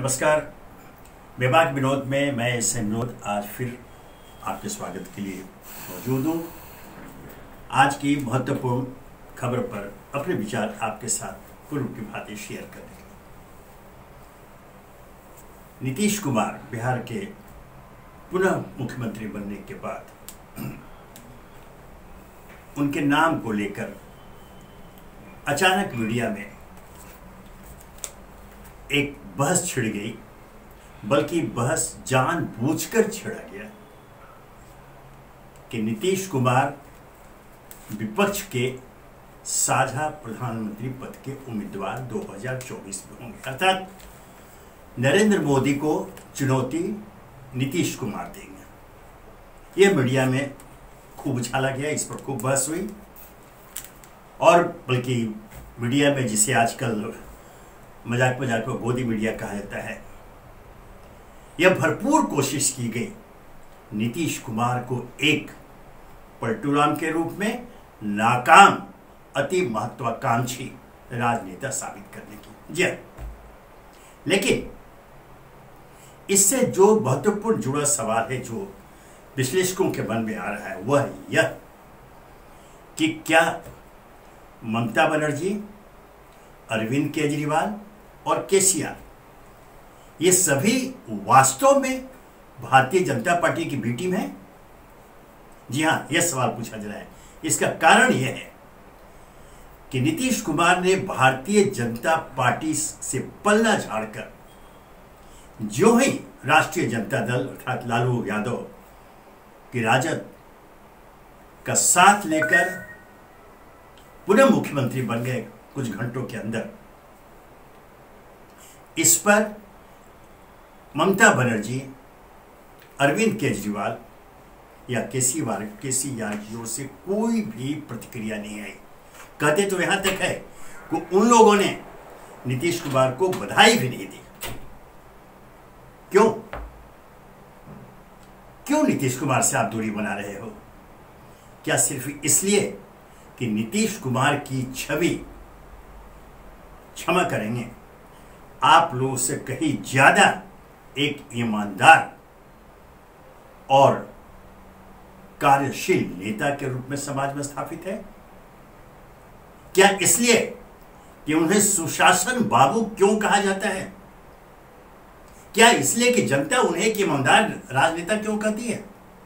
नमस्कार। बेबाक विनोद में मैं एस एन विनोद आज फिर आपके स्वागत के लिए मौजूद हूँ। आज की महत्वपूर्ण खबर पर अपने विचार आपके साथ पूर्व की बातें शेयर करने के लिए। नीतीश कुमार बिहार के पुनः मुख्यमंत्री बनने के बाद उनके नाम को लेकर अचानक मीडिया में एक बहस छिड़ गई, बल्कि बहस जानबूझकर छिड़ा गया कि नीतीश कुमार विपक्ष के साझा प्रधानमंत्री पद के उम्मीदवार 2024 में होंगे, अर्थात नरेंद्र मोदी को चुनौती नीतीश कुमार देंगे। यह मीडिया में खूब उछाला गया, इस पर खूब बहस हुई और बल्कि मीडिया में जिसे आजकल मजाक में गोदी मीडिया कहा जाता है, यह भरपूर कोशिश की गई नीतीश कुमार को एक पलटूराम के रूप में नाकाम अति महत्वाकांक्षी राजनेता साबित करने की। जी, लेकिन इससे जो महत्वपूर्ण जुड़ा सवाल है, जो विश्लेषकों के मन में आ रहा है, वह यह कि क्या ममता बनर्जी, अरविंद केजरीवाल और केसीआर ये सभी वास्तव में भारतीय जनता पार्टी की बी टीम है? जी हां, यह सवाल पूछा जा रहा है। इसका कारण यह है कि नीतीश कुमार ने भारतीय जनता पार्टी से पल्ला झाड़कर जो ही राष्ट्रीय जनता दल अर्थात लालू यादव की राजद का साथ लेकर पुनः मुख्यमंत्री बन गए कुछ घंटों के अंदर, इस पर ममता बनर्जी, अरविंद केजरीवाल या केसीआर की ओर से कोई भी प्रतिक्रिया नहीं आई। कहते तो यहां तक है कि उन लोगों ने नीतीश कुमार को बधाई भी नहीं दी। क्यों नीतीश कुमार से आप दूरी बना रहे हो? क्या सिर्फ इसलिए कि नीतीश कुमार की छवि, क्षमा करेंगे, आप लोगों से कहीं ज्यादा एक ईमानदार और कार्यशील नेता के रूप में समाज में स्थापित है? क्या इसलिए कि उन्हें सुशासन बाबू क्यों कहा जाता है? क्या इसलिए कि जनता उन्हें एक ईमानदार राजनेता क्यों कहती है?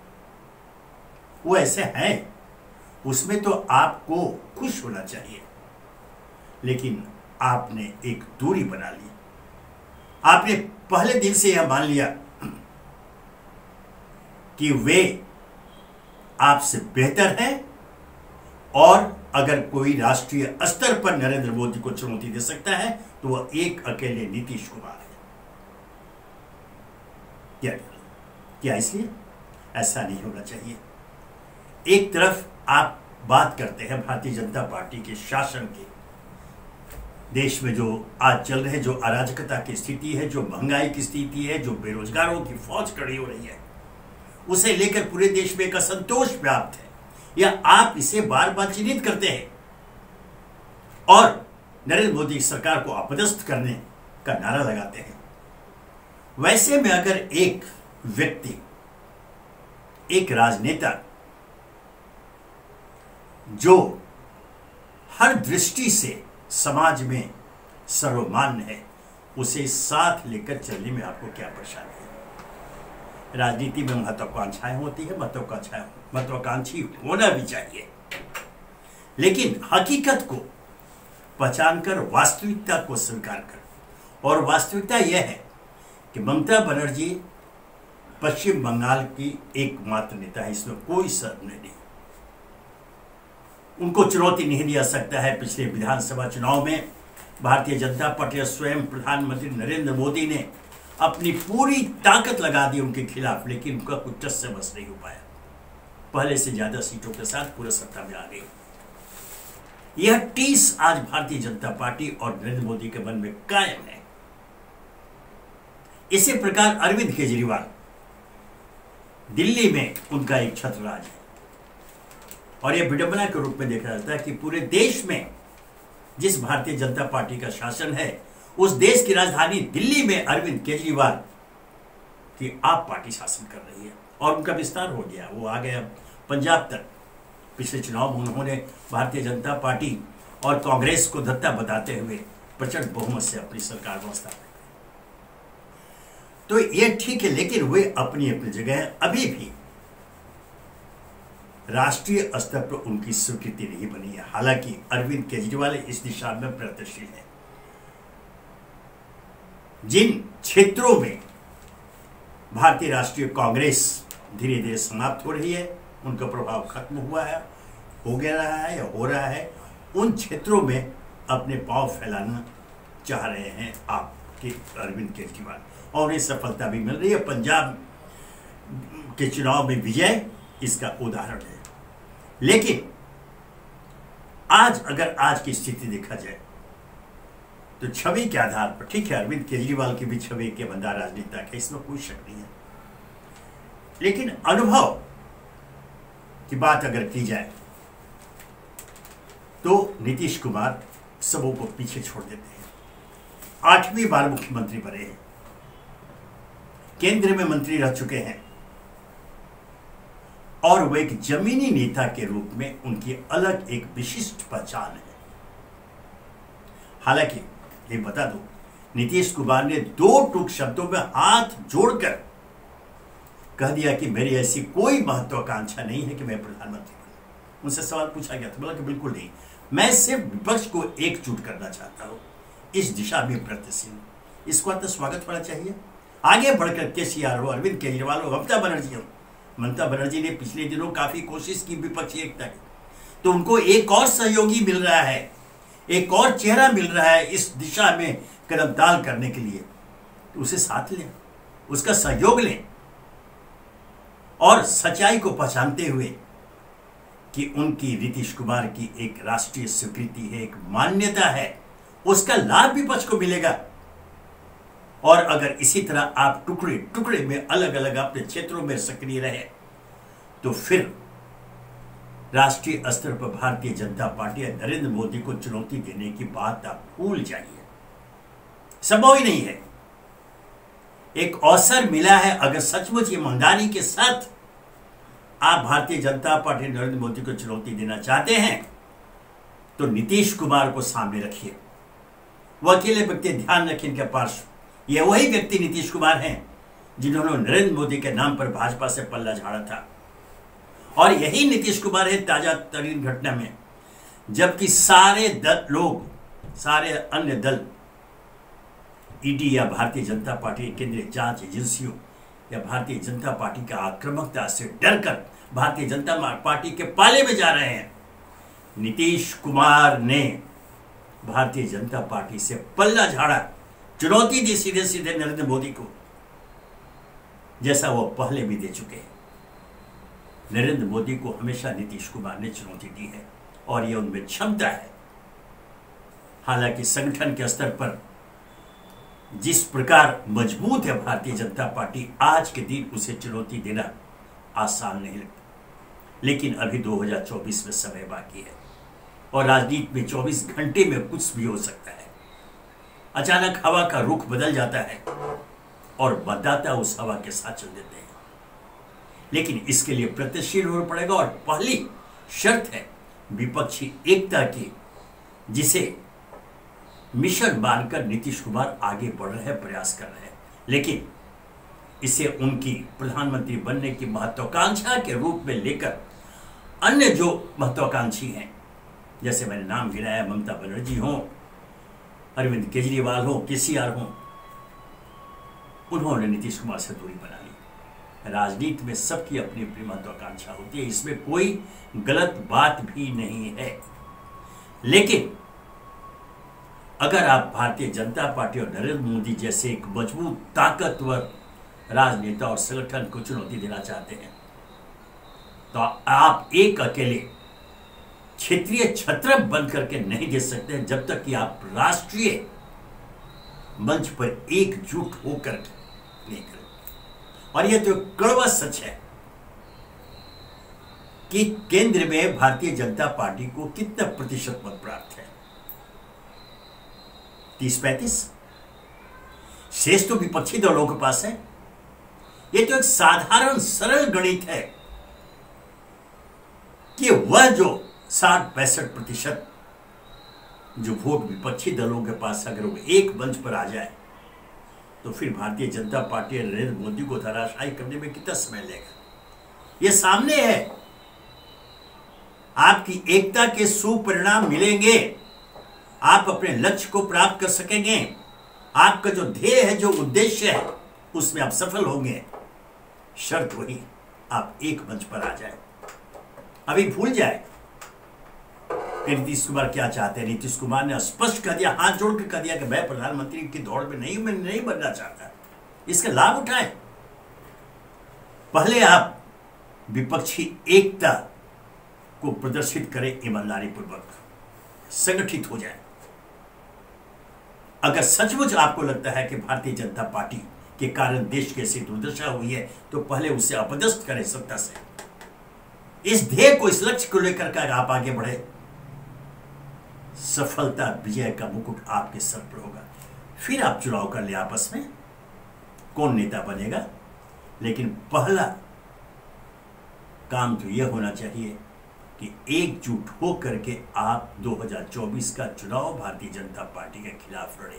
वो ऐसे है, उसमें तो आपको खुश होना चाहिए, लेकिन आपने एक दूरी बना ली। आपने पहले दिन से यह मान लिया कि वे आपसे बेहतर हैं और अगर कोई राष्ट्रीय स्तर पर नरेंद्र मोदी को चुनौती दे सकता है तो वह एक अकेले नीतीश कुमार है। क्या इसलिए? ऐसा नहीं होना चाहिए। एक तरफ आप बात करते हैं भारतीय जनता पार्टी के शासन की, देश में जो आज चल रहे, जो अराजकता की स्थिति है, जो महंगाई की स्थिति है, जो बेरोजगारों की फौज खड़ी हो रही है, उसे लेकर पूरे देश में एक असंतोष व्याप्त है, या आप इसे बार बार चिन्हित करते हैं और नरेंद्र मोदी सरकार को अपदस्थ करने का नारा लगाते हैं। वैसे में अगर एक व्यक्ति, एक राजनेता जो हर दृष्टि से समाज में सर्वमान्य है, उसे साथ लेकर चलने में आपको क्या परेशानी है? राजनीति में महत्वाकांक्षाएं होती है, महत्वाकांक्षी होना भी चाहिए, लेकिन हकीकत को पहचानकर वास्तविकता को स्वीकार कर। और वास्तविकता यह है कि ममता बनर्जी पश्चिम बंगाल की एकमात्र नेता है, इसमें कोई संदेह नहीं। उनको चुनौती नहीं दिया सकता है। पिछले विधानसभा चुनाव में भारतीय जनता पार्टी स्वयं प्रधानमंत्री नरेंद्र मोदी ने अपनी पूरी ताकत लगा दी उनके खिलाफ, लेकिन उनका कुछ टस से बस नहीं हो पाया। पहले से ज्यादा सीटों के साथ पूरे सत्ता में आ गई। यह टीस आज भारतीय जनता पार्टी और नरेंद्र मोदी के मन में कायम है। इसी प्रकार अरविंद केजरीवाल, दिल्ली में उनका एक छत्रराज है और यह विडंबना के रूप में देखा जाता है कि पूरे देश में जिस भारतीय जनता पार्टी का शासन है उस देश की राजधानी दिल्ली में अरविंद केजरीवाल की आप पार्टी शासन कर रही है और उनका विस्तार हो गया, वो आ गया पंजाब तक। पिछले चुनाव में उन्होंने भारतीय जनता पार्टी और कांग्रेस को धत्ता बताते हुए प्रचंड बहुमत से अपनी सरकार को स्थापित की। तो ये ठीक है, लेकिन वे अपनी अपनी जगह अभी भी राष्ट्रीय स्तर पर उनकी स्वीकृति नहीं बनी है। हालांकि अरविंद केजरीवाल इस दिशा में प्रयत्नशील है। जिन क्षेत्रों में भारतीय राष्ट्रीय कांग्रेस धीरे धीरे समाप्त हो रही है, उनका प्रभाव खत्म हुआ है, हो गया रहा है या हो रहा है, उन क्षेत्रों में अपने पांव फैलाना चाह रहे हैं आपके अरविंद केजरीवाल और उन्हें सफलता भी मिल रही है। पंजाब के चुनाव में विजय इसका उदाहरण है। लेकिन आज की स्थिति देखा जाए तो छवि के आधार पर ठीक है, अरविंद केजरीवाल की भी छवि के बंदा राजनेता है, इसमें कोई शक नहीं है। लेकिन अनुभव की बात अगर की जाए तो नीतीश कुमार सबों को पीछे छोड़ देते हैं। 8वीं बार मुख्यमंत्री बने हैं, केंद्र में मंत्री रह चुके हैं और वो एक जमीनी नेता के रूप में उनकी अलग एक विशिष्ट पहचान है। हालांकि ये बता दो, नीतीश कुमार ने 2 टूक शब्दों में हाथ जोड़कर कह दिया कि मेरी ऐसी कोई महत्वाकांक्षा नहीं है कि मैं प्रधानमंत्री बनूं। उनसे सवाल पूछा गया था, बोला कि बिल्कुल नहीं, मैं सिर्फ विपक्ष को एकजुट करना चाहता हूं, इस दिशा में प्रयत्नशील हूं। इसको तो स्वागत होना चाहिए। आगे बढ़कर केसीआर हो, अरविंद केजरीवाल हो, ममता बनर्जी हो। ममता बनर्जी ने पिछले दिनों काफी कोशिश की विपक्षी एकता की, तो उनको एक और सहयोगी मिल रहा है, एक और चेहरा मिल रहा है इस दिशा में कदमताल करने के लिए, तो उसे साथ लें, उसका सहयोग लें और सच्चाई को पहचानते हुए कि उनकी नीतीश कुमार की एक राष्ट्रीय स्वीकृति है, एक मान्यता है, उसका लाभ विपक्ष को मिलेगा। और अगर इसी तरह आप टुकड़े टुकड़े में अलग अलग अपने क्षेत्रों में सक्रिय रहे तो फिर राष्ट्रीय स्तर पर भारतीय जनता पार्टी या नरेंद्र मोदी को चुनौती देने की बात आप भूल जाइए, संभव ही नहीं है। एक अवसर मिला है, अगर सचमुच ईमानदारी के साथ आप भारतीय जनता पार्टी नरेंद्र मोदी को चुनौती देना चाहते हैं तो नीतीश कुमार को सामने रखिए। वो अकेले व्यक्ति, ध्यान रखें, इनके पास ये वही व्यक्ति नीतीश कुमार हैं जिन्होंने नरेंद्र मोदी के नाम पर भाजपा से पल्ला झाड़ा था, और यही नीतीश कुमार है ताजा तरीन घटना में, जबकि सारे अन्य दल ईडी या भारतीय जनता पार्टी केंद्रीय जांच एजेंसियों या भारतीय जनता पार्टी का आक्रामकता से डरकर भारतीय जनता पार्टी के पाले में जा रहे हैं। नीतीश कुमार ने भारतीय जनता पार्टी से पल्ला झाड़ा, चुनौती दी सीधे सीधे नरेंद्र मोदी को, जैसा वो पहले भी दे चुके हैं। नरेंद्र मोदी को हमेशा नीतीश कुमार ने चुनौती दी है और यह उनमें क्षमता है। हालांकि संगठन के स्तर पर जिस प्रकार मजबूत है भारतीय जनता पार्टी, आज के दिन उसे चुनौती देना आसान नहीं लगता। लेकिन अभी 2024 में समय बाकी है और राजनीति में 24 घंटे में कुछ भी हो सकता है। अचानक हवा का रुख बदल जाता है और मतदाता उस हवा के साथ चल देते हैं। लेकिन इसके लिए प्रयत्नशील होना पड़ेगा और पहली शर्त है विपक्षी एकता की, जिसे मिशन मानकर नीतीश कुमार आगे बढ़ रहे हैं, प्रयास कर रहे हैं। लेकिन इसे उनकी प्रधानमंत्री बनने की महत्वाकांक्षा के रूप में लेकर अन्य जो महत्वाकांक्षी हैं, जैसे मैंने नाम गिनाया, ममता बनर्जी हो, अरविंद केजरीवाल हो, केसीआर हो, उन्होंने नीतीश कुमार से दूरी बना ली। राजनीति में सबकी अपनी अपनी महत्वाकांक्षा होती है, इसमें कोई गलत बात भी नहीं है। लेकिन अगर आप भारतीय जनता पार्टी और नरेंद्र मोदी जैसे एक मजबूत ताकतवर राजनेता और संगठन को चुनौती देना चाहते हैं तो आप एक अकेले क्षेत्रीय छत्र बन करके नहीं दे सकते हैं, जब तक कि आप राष्ट्रीय मंच पर एकजुट होकर नहीं करें। और यह तो कड़वा सच है कि केंद्र में भारतीय जनता पार्टी को कितना प्रतिशत मत प्राप्त है, 30-35, शेष तो विपक्षी दलों के पास है। ये तो एक साधारण सरल गणित है कि वह जो 60-65% जो वोट विपक्षी दलों के पास अगर वो एक मंच पर आ जाए तो फिर भारतीय जनता पार्टी और नरेंद्र मोदी को धराशायी करने में कितना समय लेगा। ये सामने है। आपकी एकता के सुपरिणाम मिलेंगे, आप अपने लक्ष्य को प्राप्त कर सकेंगे, आपका जो ध्येय है, जो उद्देश्य है, उसमें आप सफल होंगे। शर्त वही, आप एक मंच पर आ जाए। अभी भूल जाए कि नीतीश कुमार क्या चाहते हैं। नीतीश कुमार ने स्पष्ट कर दिया, हाथ जोड़ कर कह दिया कि मैं प्रधानमंत्री की दौड़ में मैं नहीं बनना चाहता। इसका लाभ उठाएं। पहले आप विपक्षी एकता को प्रदर्शित करें, ईमानदारी पूर्वक संगठित हो जाए। अगर सचमुच आपको लगता है कि भारतीय जनता पार्टी के कारण देश की ऐसी दुर्दशा हुई है तो पहले उसे अपदस्थ करें सत्ता से। इस ध्येय को, इस लक्ष्य को लेकर के आप आगे बढ़े, सफलता विजय का मुकुट आपके सर पर होगा। फिर आप चुनाव कर ले आपस में कौन नेता बनेगा। लेकिन पहला काम तो यह होना चाहिए कि एकजुट होकर के आप 2024 का चुनाव भारतीय जनता पार्टी के खिलाफ लड़े।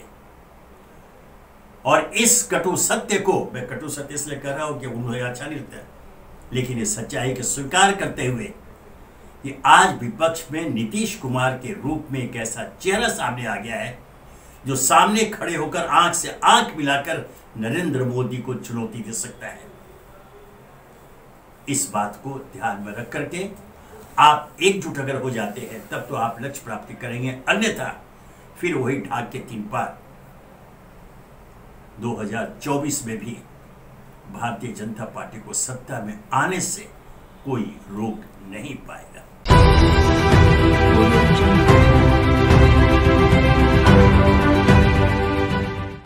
और इस कटु सत्य को, मैं कटु सत्य इसलिए कह रहा हूं कि उन्हें अच्छा नहीं लगता, लेकिन इस सच्चाई को स्वीकार करते हुए कि आज विपक्ष में नीतीश कुमार के रूप में एक ऐसा चेहरा सामने आ गया है जो सामने खड़े होकर आंख से आंख मिलाकर नरेंद्र मोदी को चुनौती दे सकता है। इस बात को ध्यान में रख करके आप एकजुट अगर हो जाते हैं तब तो आप लक्ष्य प्राप्ति करेंगे, अन्यथा फिर वही ढाक के 3 पार 2024 में भी भारतीय जनता पार्टी को सत्ता में आने से कोई रोक नहीं पाएगा।